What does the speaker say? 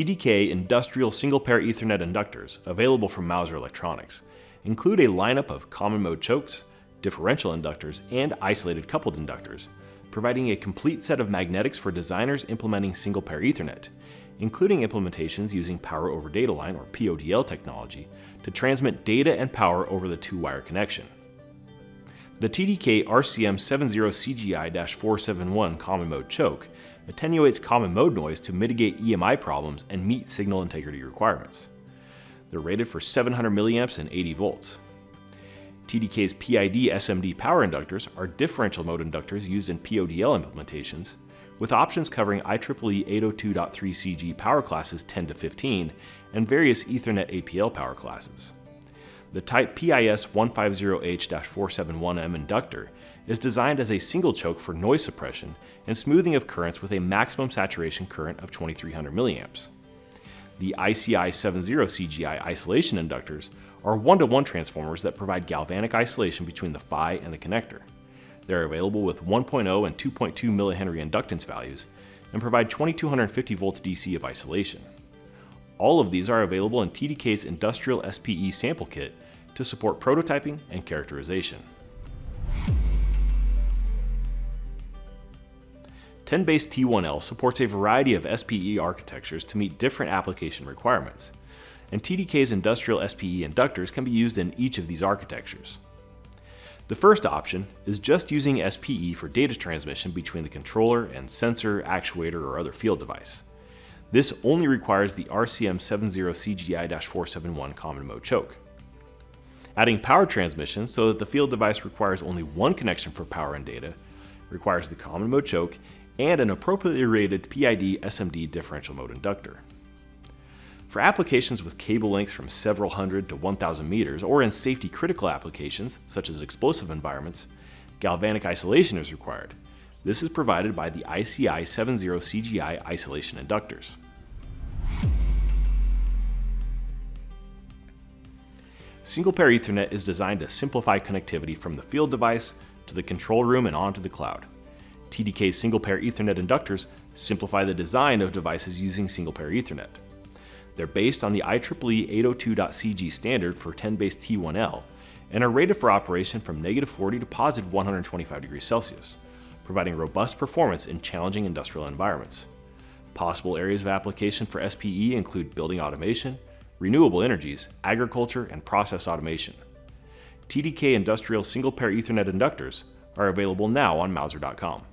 TDK Industrial Single-Pair Ethernet Inductors, available from Mouser Electronics, include a lineup of common mode chokes, differential inductors, and isolated coupled inductors, providing a complete set of magnetics for designers implementing single-pair Ethernet, including implementations using Power over Data Line or PoDL technology to transmit data and power over the two-wire connection. The TDK RCM70CGI-471 common mode choke attenuates common mode noise to mitigate EMI problems and meet signal integrity requirements. They're rated for 700 mA and 80 volts. TDK's PID SMD power inductors are differential mode inductors used in PoDL implementations, with options covering IEEE 802.3cg power classes 10 to 15 and various Ethernet APL power classes. The Type PIS 150H-471M inductor is designed as a single choke for noise suppression and smoothing of currents with a maximum saturation current of 2300 mA. The ICI 70CGI isolation inductors are one-to-one transformers that provide galvanic isolation between the phi and the connector. They're available with 1.0 and 2.2 mH inductance values and provide 2250 volts DC of isolation. All of these are available in TDK's Industrial SPE sample kit to support prototyping and characterization. 10-base T1L supports a variety of SPE architectures to meet different application requirements, and TDK's Industrial SPE inductors can be used in each of these architectures. The first option is just using SPE for data transmission between the controller and sensor, actuator, or other field device. This only requires the RCM70CGI-471 common mode choke. Adding power transmission so that the field device requires only one connection for power and data requires the common mode choke and an appropriately rated PID SMD differential mode inductor. For applications with cable lengths from several hundred to 1,000 meters, or in safety critical applications such as explosive environments, galvanic isolation is required. This is provided by the ICI 70CGI isolation inductors. Single-pair Ethernet is designed to simplify connectivity from the field device to the control room and onto the cloud. TDK's single-pair Ethernet inductors simplify the design of devices using single-pair Ethernet. They're based on the IEEE 802.cg standard for 10-base T1L and are rated for operation from -40 to +125 degrees Celsius, providing robust performance in challenging industrial environments. Possible areas of application for SPE include building automation, renewable energies, agriculture, and process automation. TDK Industrial Single-Pair Ethernet inductors are available now on Mouser.com.